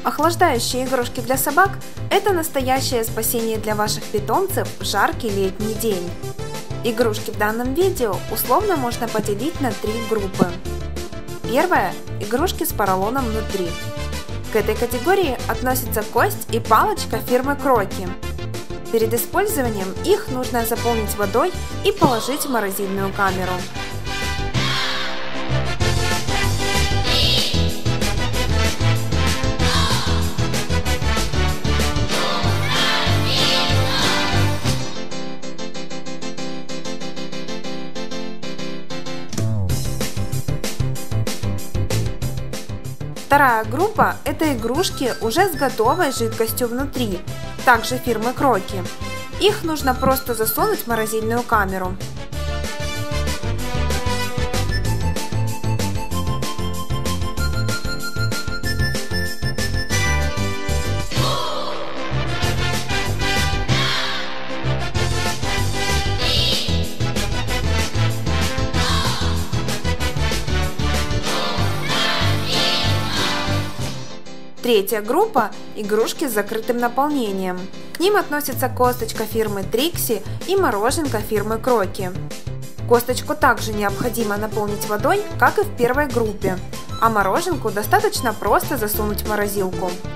Охлаждающие игрушки для собак – это настоящее спасение для ваших питомцев в жаркий летний день. Игрушки в данном видео условно можно поделить на три группы. Первая – игрушки с поролоном внутри. К этой категории относятся кость и палочка фирмы Кроки. Перед использованием их нужно заполнить водой и положить в морозильную камеру. Вторая группа – это игрушки уже с готовой жидкостью внутри, также фирмы Кроки. Их нужно просто засунуть в морозильную камеру. Третья группа – игрушки с закрытым наполнением. К ним относятся косточка фирмы Трикси и мороженка фирмы Кроки. Косточку также необходимо наполнить водой, как и в первой группе, а мороженку достаточно просто засунуть в морозилку.